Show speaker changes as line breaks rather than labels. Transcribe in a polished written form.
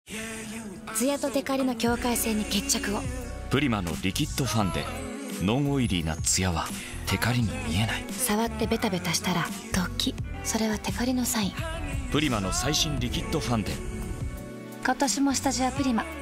ツヤとテカリの境界線に決着を。
プリマのリキッドファンデ、ノンオイリーなツヤはテカリに見えない。
触ってベタベタしたらドキ、それはテカリのサイン。
プリマの最新リキッドファンデ。
今年もスタジオプリマ。